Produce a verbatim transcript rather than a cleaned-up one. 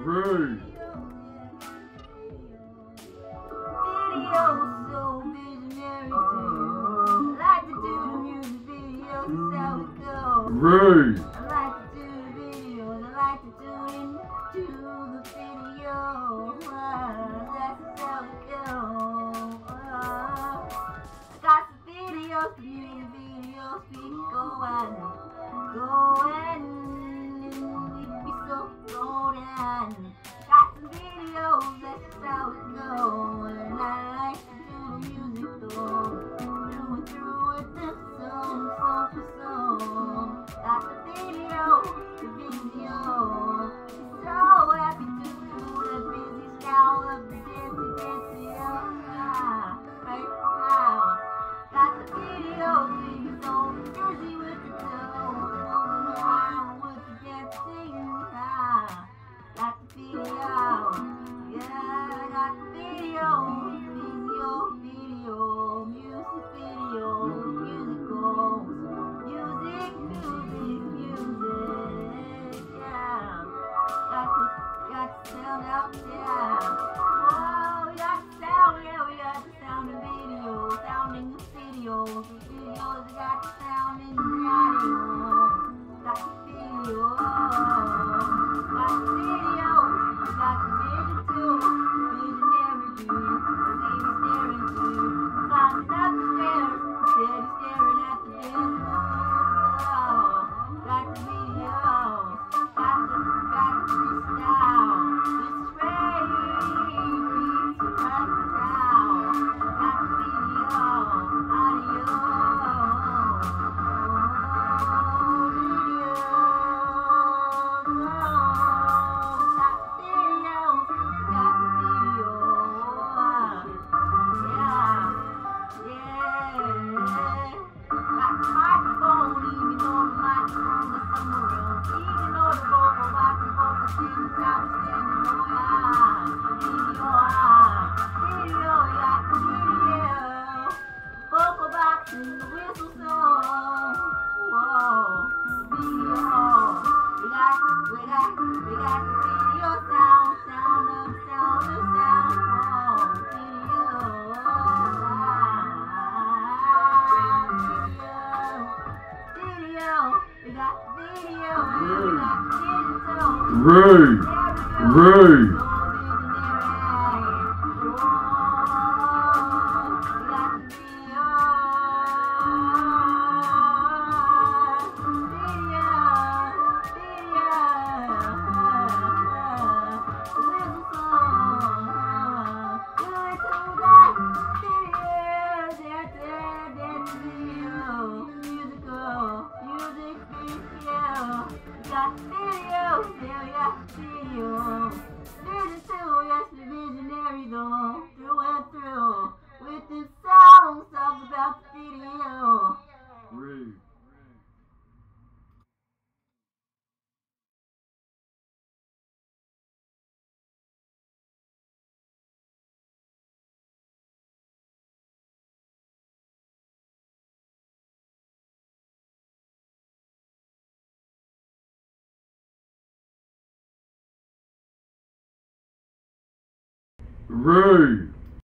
Ray. Video so visionary too. I like to do the music videos, that's how it goes. Ray. I like to do the videos, I like to tune into the video. Uh, that's how it goes. Uh, I got some videos, the music videos, we go and go and we be so golden. Got some videos, that's how it goes. And I like to do the music though, through and through with the song, song for song. Got the video, the video. So happy to do the busy style of the dancing, dancing, yeah, right now. Got the video, being so busy with the dough, rolling around with the dancing, yeah. Got the video, yeah, got the video, video, video, music video, musicals, music, music, music, yeah. Got the, got the sound out, yeah. Whoa, we got the sound, yeah, we got the sound in video, sound in the videos, the videos, we got the sound in the radio, got the video, got the video, we got the vision too, visionary dude, the baby staring too, climbing up the stairs, steady staring at the dance floor, got the video, got the, got the freestyle, this is Ray, beats right now, got the video, audio, Ray. Ray. Got videos, yeah, we got videos. Vision too, yes, we visionary though, through and through. With the songs, talk about the video. Ray. Ray.